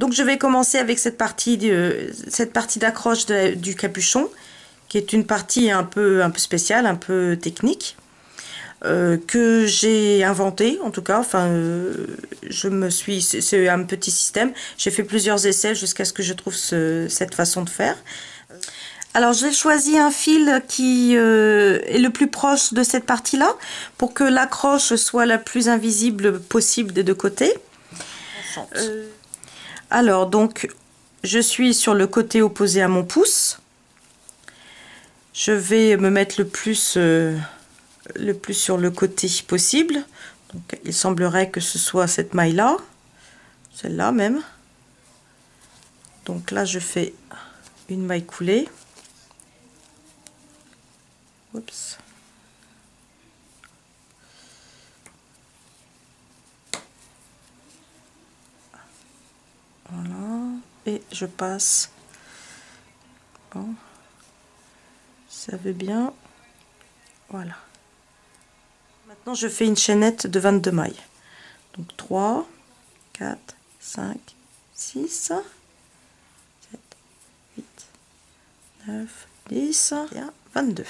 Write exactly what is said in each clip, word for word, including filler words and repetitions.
Donc je vais commencer avec cette partie de, cette partie d'accroche du capuchon, qui est une partie un peu, un peu spéciale, un peu technique, euh, que j'ai inventé en tout cas. Enfin, euh, je me suis, c'est un petit système. J'ai fait plusieurs essais jusqu'à ce que je trouve ce, cette façon de faire. Alors j'ai choisi un fil qui euh, est le plus proche de cette partie-là pour que l'accroche soit la plus invisible possible des deux côtés. Euh, alors donc je suis sur le côté opposé à mon pouce. Je vais me mettre le plus, euh, le plus sur le côté possible. Donc il semblerait que ce soit cette maille-là, celle-là même. Donc là je fais une maille coulée. Oups. Voilà, et je passe. Bon, ça veut bien. Voilà. Maintenant, je fais une chaînette de vingt-deux mailles. Donc trois, quatre, cinq, six, sept, huit, neuf, dix, et vingt-deux.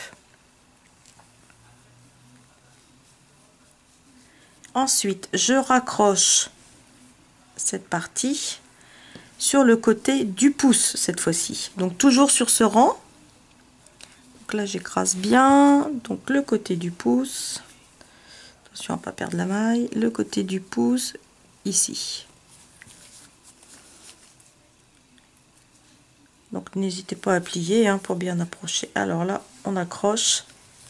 Ensuite, je raccroche cette partie sur le côté du pouce cette fois-ci. Donc toujours sur ce rang. Donc là j'écrase bien. Donc le côté du pouce. Attention à ne pas perdre la maille. Le côté du pouce ici. Donc n'hésitez pas à plier hein, pour bien approcher. Alors là on accroche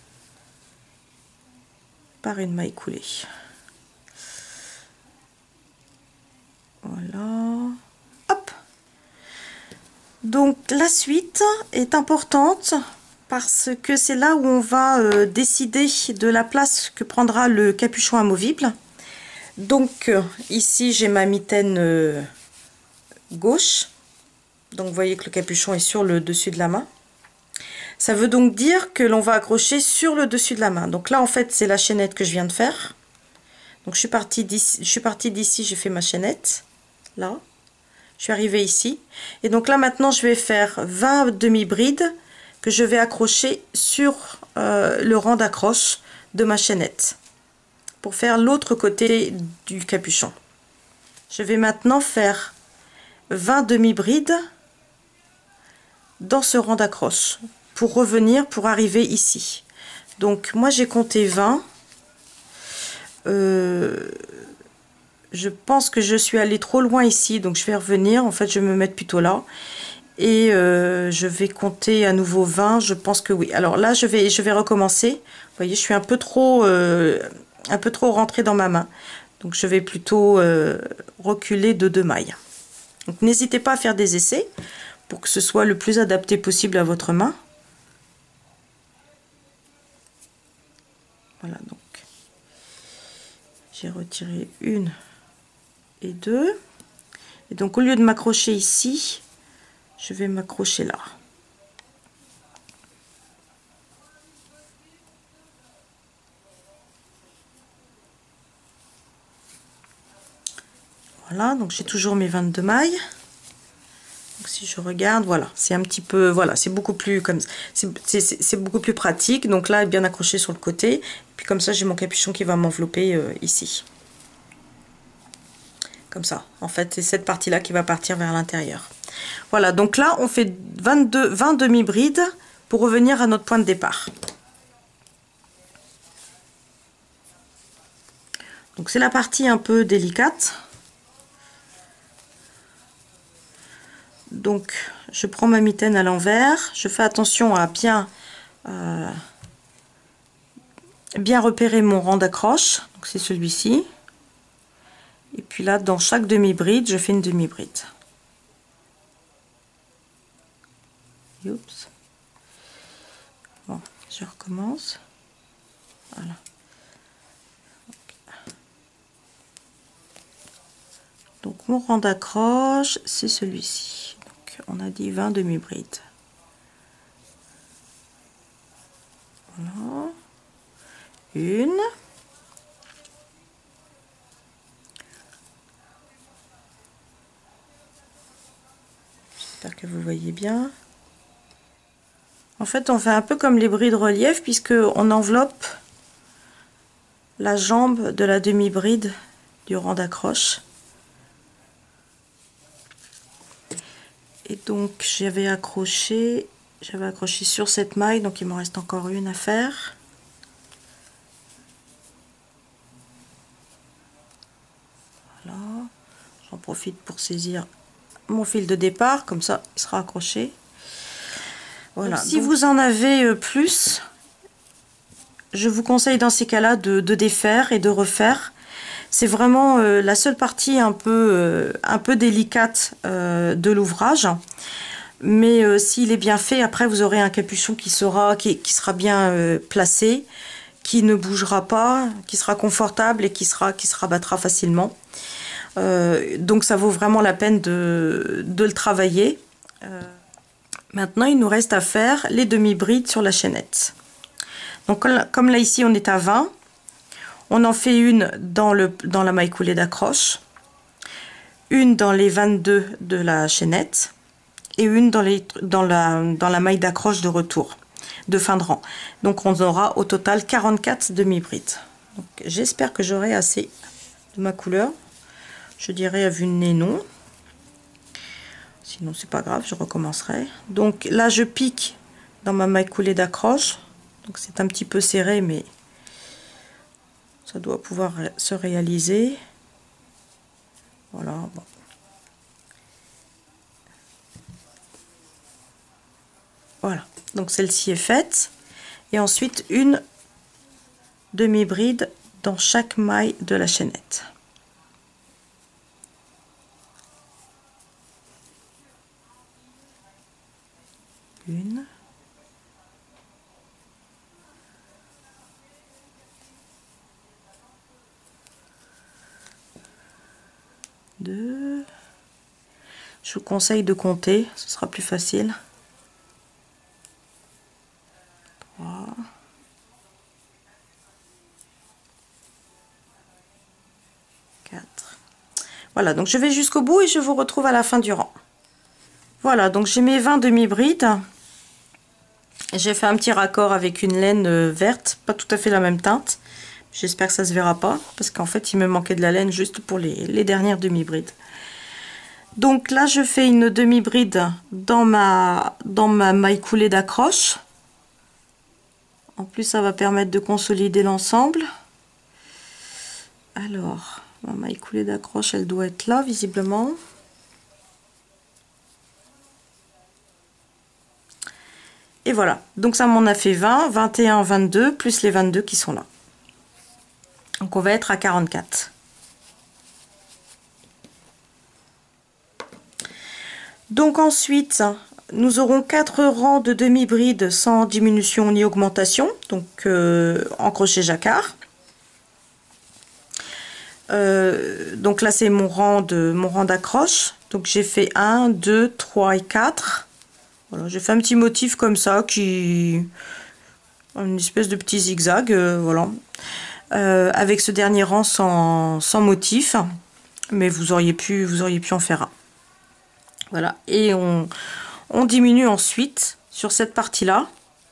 par une maille coulée. Voilà. Hop. Donc la suite est importante parce que c'est là où on va euh, décider de la place que prendra le capuchon amovible. Donc euh, ici j'ai ma mitaine euh, gauche. Donc vous voyez que le capuchon est sur le dessus de la main. Ça veut donc dire que l'on va accrocher sur le dessus de la main. Donc là en fait c'est la chaînette que je viens de faire. Donc je suis partie d'ici, je suis partie d'ici, j'ai fait ma chaînette. Là. Je suis arrivée ici. Et donc là maintenant je vais faire vingt demi-brides que je vais accrocher sur euh, le rang d'accroche de ma chaînette. Pour faire l'autre côté du capuchon. Je vais maintenant faire vingt demi-brides dans ce rang d'accroche. Pour revenir, pour arriver ici. Donc moi j'ai compté vingt. Euh, je pense que je suis allée trop loin ici, donc je vais revenir. En fait, je vais me mettre plutôt là. Et euh, je vais compter à nouveau vingt. Je pense que oui. Alors là, je vais, je vais recommencer. Vous voyez, je suis un peu trop, euh, un peu trop rentrée dans ma main. Donc je vais plutôt euh, reculer de deux mailles. Donc n'hésitez pas à faire des essais pour que ce soit le plus adapté possible à votre main. Voilà, donc j'ai retiré une et deux. Et donc au lieu de m'accrocher ici, je vais m'accrocher là. Voilà, donc j'ai toujours mes vingt-deux mailles. Donc si je regarde, voilà, c'est un petit peu, voilà, c'est beaucoup plus comme c'est beaucoup plus pratique. Donc là, bien accroché sur le côté. Et puis comme ça, j'ai mon capuchon qui va m'envelopper euh, ici. Comme ça. En fait, c'est cette partie-là qui va partir vers l'intérieur. Voilà, donc là, on fait vingt-deux, vingt demi-brides pour revenir à notre point de départ. Donc c'est la partie un peu délicate. Donc je prends ma mitaine à l'envers, je fais attention à bien euh, bien repérer mon rang d'accroche, donc c'est celui-ci. Et puis là, dans chaque demi-bride, je fais une demi-bride. Oups. Bon, je recommence. Voilà. Donc mon rang d'accroche, c'est celui-ci. Donc on a dit vingt demi-brides. Voilà. Une. J'espère que vous voyez bien. En fait, on fait un peu comme les brides relief, puisque on enveloppe la jambe de la demi-bride du rang d'accroche. Et donc j'avais accroché, j'avais accroché sur cette maille, donc il m'en reste encore une à faire. Voilà, j'en profite pour saisir mon fil de départ, comme ça il sera accroché. Voilà. Donc, si donc, vous en avez plus, je vous conseille dans ces cas-là de, de défaire et de refaire. C'est vraiment euh, la seule partie un peu, euh, un peu délicate euh, de l'ouvrage. Mais euh, s'il est bien fait, après vous aurez un capuchon qui sera, qui, qui sera bien euh, placé, qui ne bougera pas, qui sera confortable et qui, sera, qui se rabattra facilement. Euh, donc ça vaut vraiment la peine de, de le travailler. Euh, maintenant, il nous reste à faire les demi-brides sur la chaînette. Donc comme là ici on est à vingt, on en fait une dans, le, dans la maille coulée d'accroche, une dans les vingt-deux de la chaînette et une dans, les, dans, la, dans la maille d'accroche de retour, de fin de rang. Donc on aura au total quarante-quatre demi-brides. J'espère que j'aurai assez de ma couleur. Je dirais à vue de nez non. Sinon c'est pas grave, je recommencerai. Donc là je pique dans ma maille coulée d'accroche. Donc c'est un petit peu serré, mais ça doit pouvoir se réaliser. Voilà. Bon. Voilà. Donc celle-ci est faite. Et ensuite une demi-bride dans chaque maille de la chaînette. Une. Deux. Je vous conseille de compter, ce sera plus facile. Trois. Quatre. Voilà, donc je vais jusqu'au bout et je vous retrouve à la fin du rang. Voilà, donc j'ai mes vingt demi-brides. J'ai fait un petit raccord avec une laine verte, pas tout à fait la même teinte. J'espère que ça se verra pas, parce qu'en fait il me manquait de la laine juste pour les, les dernières demi-brides. Donc là je fais une demi-bride dans ma, dans ma maille coulée d'accroche. En plus ça va permettre de consolider l'ensemble. Alors, ma maille coulée d'accroche elle doit être là visiblement. Et voilà, donc ça m'en a fait vingt, vingt et un, vingt-deux, plus les vingt-deux qui sont là. Donc on va être à quarante-quatre. Donc ensuite, nous aurons quatre rangs de demi-bride sans diminution ni augmentation, donc euh, en crochet jacquard. Euh, donc là c'est mon rang de mon rang d'accroche. Donc j'ai fait un, deux, trois et quatre. Voilà, j'ai fait un petit motif comme ça qui une espèce de petit zigzag, euh, voilà. Euh, avec ce dernier rang sans, sans motif, mais vous auriez pu vous auriez pu en faire un. Voilà, et on, on diminue ensuite sur cette partie là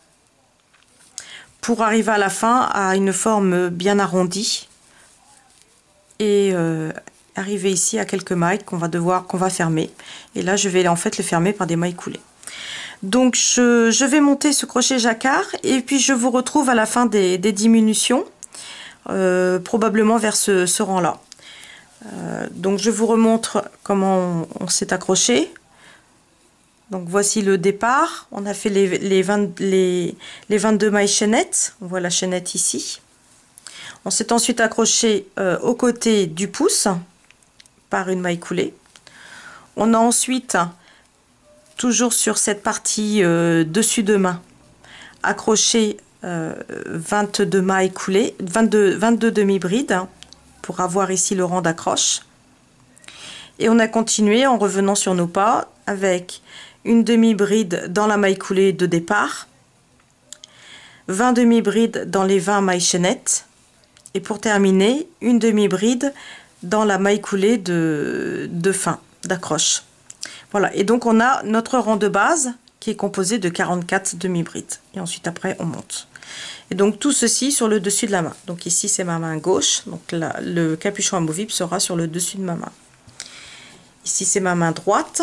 pour arriver à la fin à une forme bien arrondie et euh, arriver ici à quelques mailles qu'on va devoir qu'on va fermer. Et là je vais en fait les fermer par des mailles coulées. Donc je, je vais monter ce crochet jacquard et puis je vous retrouve à la fin des, des diminutions. Euh, probablement vers ce, ce rang là. Euh, donc je vous remontre comment on, on s'est accroché. Donc voici le départ. On a fait les, les, vingt, les, les vingt-deux mailles chaînettes. On voit la chaînette ici. On s'est ensuite accroché euh, au côté du pouce par une maille coulée. On a ensuite, toujours sur cette partie euh, dessus de main, accroché Euh, vingt-deux mailles coulées, vingt-deux, vingt-deux demi-brides pour avoir ici le rang d'accroche. Et on a continué en revenant sur nos pas avec une demi-bride dans la maille coulée de départ, vingt demi-brides dans les vingt mailles chaînettes et pour terminer une demi-bride dans la maille coulée de, de fin d'accroche. Voilà, et donc on a notre rang de base qui est composé de quarante-quatre demi-brides. Et ensuite après on monte. Et donc tout ceci sur le dessus de la main. Donc ici c'est ma main gauche, donc là, le capuchon amovible sera sur le dessus de ma main. Ici c'est ma main droite.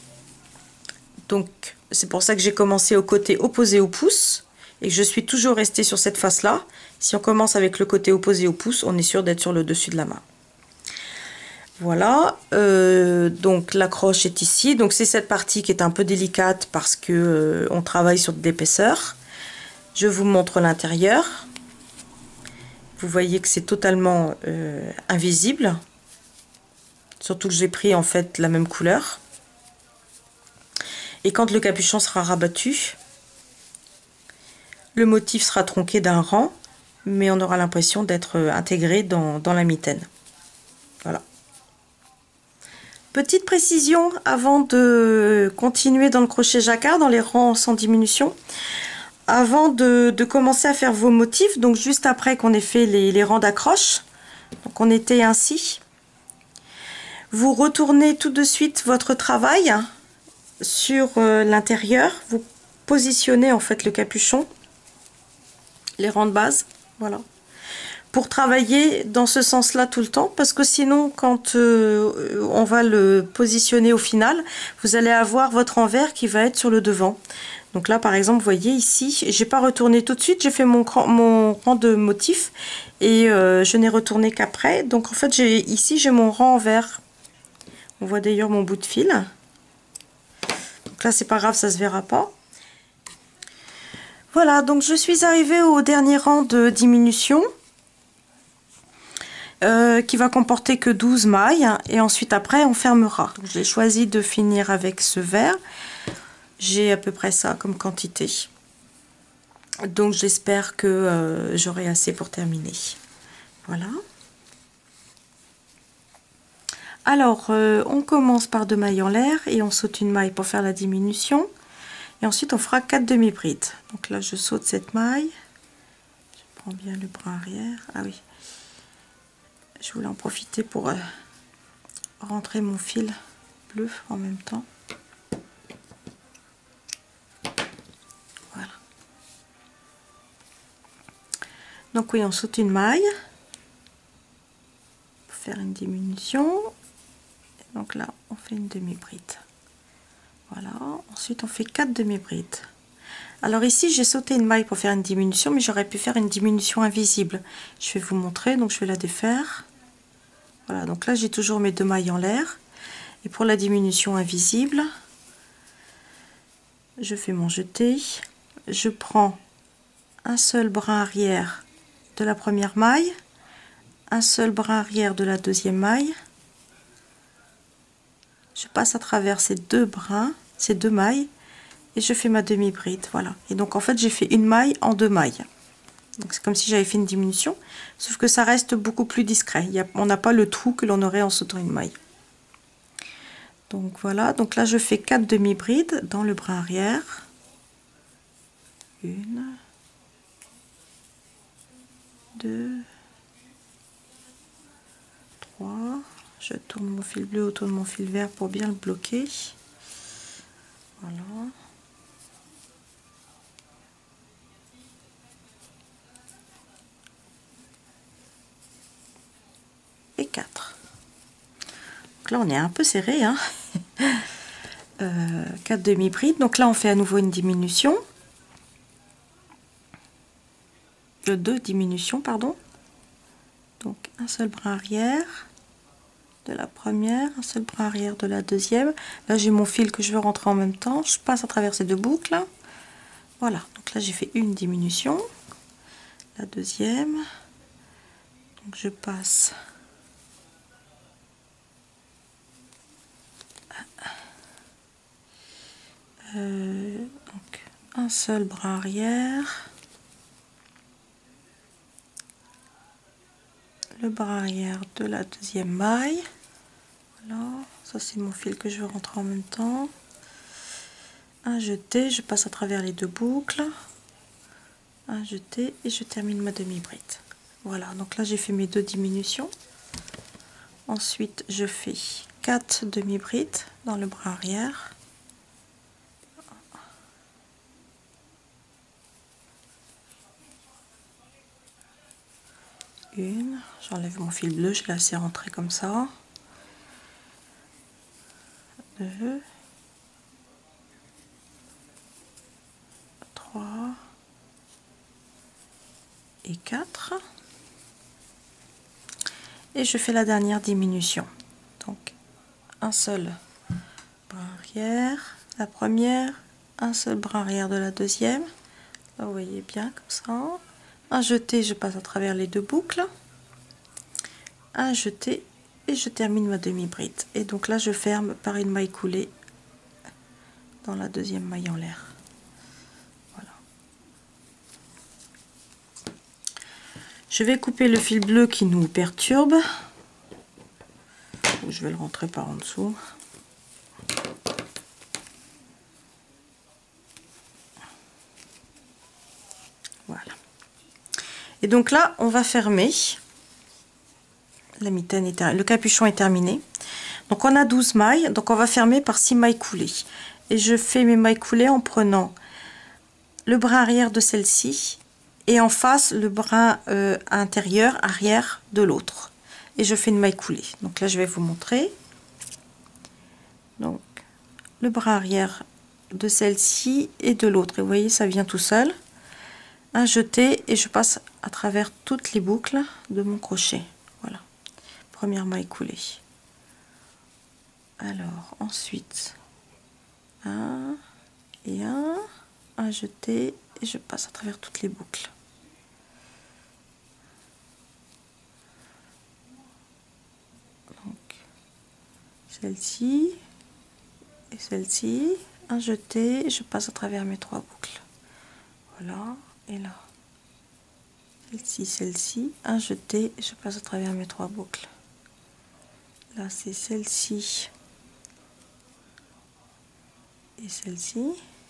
Donc c'est pour ça que j'ai commencé au côté opposé au pouce. Et que je suis toujours restée sur cette face là. Si on commence avec le côté opposé au pouce, on est sûr d'être sur le dessus de la main. Voilà, euh, donc l'accroche est ici. Donc c'est cette partie qui est un peu délicate parce que euh, on travaille sur de l'épaisseur. Je vous montre l'intérieur. Vous voyez que c'est totalement euh, invisible. Surtout que j'ai pris en fait la même couleur. Et quand le capuchon sera rabattu, le motif sera tronqué d'un rang, mais on aura l'impression d'être intégré dans, dans la mitaine. Voilà. Petite précision avant de continuer dans le crochet jacquard, dans les rangs sans diminution. Avant de, de commencer à faire vos motifs, donc juste après qu'on ait fait les, les rangs d'accroche, donc on était ainsi, vous retournez tout de suite votre travail sur euh, l'intérieur, vous positionnez en fait le capuchon, les rangs de base, voilà. Pour travailler dans ce sens-là tout le temps, parce que sinon, quand euh, on va le positionner au final, vous allez avoir votre envers qui va être sur le devant. Donc là, par exemple, vous voyez ici, j'ai pas retourné tout de suite, j'ai fait mon, mon rang de motif et euh, je n'ai retourné qu'après. Donc en fait, j'ai ici, j'ai mon rang envers. On voit d'ailleurs mon bout de fil. Donc là, c'est pas grave, ça se verra pas. Voilà, donc je suis arrivée au dernier rang de diminution. Euh, qui va comporter que douze mailles et ensuite après on fermera. J'ai choisi de finir avec ce vert. J'ai à peu près ça comme quantité. Donc j'espère que euh, j'aurai assez pour terminer. Voilà. Alors euh, on commence par deux mailles en l'air et on saute une maille pour faire la diminution. Et ensuite on fera quatre demi-brides. Donc là je saute cette maille. Je prends bien le bras arrière. Ah oui. Je voulais en profiter pour euh, rentrer mon fil bleu en même temps. Voilà. Donc oui, on saute une maille pour faire une diminution. Et donc là, on fait une demi-bride. Voilà. Ensuite, on fait quatre demi-brides. Alors ici, j'ai sauté une maille pour faire une diminution, mais j'aurais pu faire une diminution invisible. Je vais vous montrer, donc je vais la défaire. Voilà, donc là j'ai toujours mes deux mailles en l'air. Et pour la diminution invisible, je fais mon jeté. Je prends un seul brin arrière de la première maille, un seul brin arrière de la deuxième maille. Je passe à travers ces deux brins, ces deux mailles, et je fais ma demi-bride. Voilà. Et donc en fait j'ai fait une maille en deux mailles. Donc c'est comme si j'avais fait une diminution, sauf que ça reste beaucoup plus discret. Il y a, on n'a pas le trou que l'on aurait en sautant une maille. Donc voilà, donc là je fais quatre demi-brides dans le brin arrière. Une, deux, trois. Je tourne mon fil bleu autour de mon fil vert pour bien le bloquer. Voilà. Et quatre. Donc là on est un peu serré, hein. euh, quatre demi-brides. Donc là on fait à nouveau une diminution. Euh, deux diminutions, pardon. Donc un seul brin arrière de la première, un seul brin arrière de la deuxième. Là j'ai mon fil que je veux rentrer en même temps. Je passe à travers ces deux boucles. Voilà, donc là j'ai fait une diminution. La deuxième. Donc je passe Euh, donc un seul brin arrière, le brin arrière de la deuxième maille. Voilà, ça c'est mon fil que je veux rentrer en même temps. Un jeté, je passe à travers les deux boucles, un jeté et je termine ma demi-bride. Voilà, donc là j'ai fait mes deux diminutions. Ensuite je fais quatre demi-brides dans le bras arrière. Une, j'enlève mon fil bleu, je l'ai laissé rentrer comme ça. Deux, trois et quatre. Et je fais la dernière diminution. Donc un seul bras arrière, la première, un seul bras arrière de la deuxième. Là, vous voyez bien comme ça. Un jeté, je passe à travers les deux boucles. Un jeté et je termine ma demi-bride. Et donc là, je ferme par une maille coulée dans la deuxième maille en l'air. Voilà. Je vais couper le fil bleu qui nous perturbe. Je vais le rentrer par en dessous. Voilà. Et donc là, on va fermer. La mitaine est le capuchon est terminé. Donc on a douze mailles, donc on va fermer par six mailles coulées. Et je fais mes mailles coulées en prenant le bras arrière de celle-ci et en face le bras euh, intérieur arrière de l'autre. Et je fais une maille coulée. Donc là, je vais vous montrer. Donc le bras arrière de celle-ci et de l'autre. Et vous voyez, ça vient tout seul. Un jeté et je passe à travers toutes les boucles de mon crochet. Voilà, première maille coulée. Alors ensuite un et un, un jeté et je passe à travers toutes les boucles. Donc celle-ci et celle-ci, un jeté et je passe à travers mes trois boucles. Voilà. Et là, celle-ci, celle-ci, un jeté, je passe à travers mes trois boucles. Là, c'est celle-ci et celle-ci.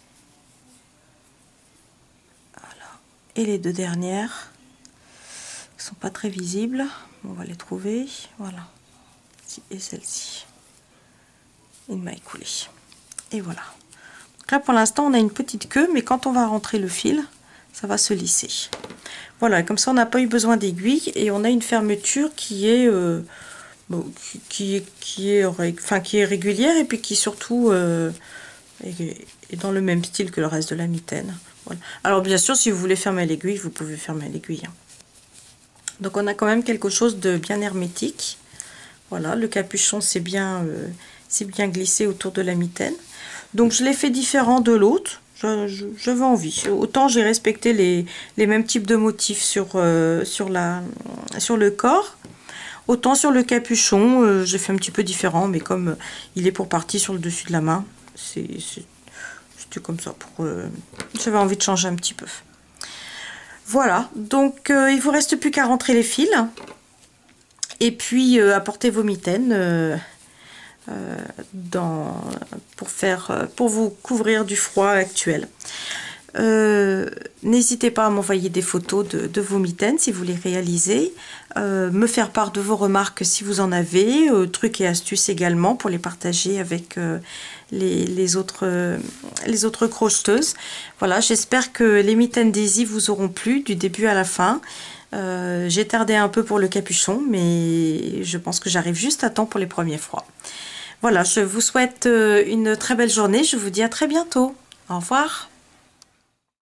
Voilà. Et les deux dernières, qui sont pas très visibles, on va les trouver. Voilà, celle-ci et celle-ci. Une maille coulée. Et voilà. Donc là, pour l'instant, on a une petite queue, mais quand on va rentrer le fil, ça va se lisser. Voilà, comme ça on n'a pas eu besoin d'aiguille et on a une fermeture qui est euh, bon, qui, qui est qui est enfin qui est régulière et puis qui surtout euh, est, est dans le même style que le reste de la mitaine. Voilà. Alors bien sûr, si vous voulez fermer l'aiguille, vous pouvez fermer l'aiguille. Donc on a quand même quelque chose de bien hermétique. Voilà, le capuchon c'est bien euh, c'est bien glissé autour de la mitaine. Donc je l'ai fait différent de l'autre. J'avais envie. Autant j'ai respecté les, les mêmes types de motifs sur, euh, sur, la, sur le corps, autant sur le capuchon, euh, j'ai fait un petit peu différent, mais comme euh, il est pour partie sur le dessus de la main, c'était comme ça. Pour euh, j'avais envie de changer un petit peu. Voilà, donc euh, il vous reste plus qu'à rentrer les fils, et puis euh, apporter vos mitaines. Euh, Euh, dans, pour, faire, pour vous couvrir du froid actuel. Euh, N'hésitez pas à m'envoyer des photos de, de vos mitaines si vous les réalisez, euh, me faire part de vos remarques si vous en avez, euh, trucs et astuces également pour les partager avec euh, les, les, autres, euh, les autres crocheteuses. Voilà, j'espère que les mitaines Daisy vous auront plu du début à la fin. Euh, j'ai tardé un peu pour le capuchon, mais je pense que j'arrive juste à temps pour les premiers froids. Voilà, je vous souhaite une très belle journée. Je vous dis à très bientôt. Au revoir.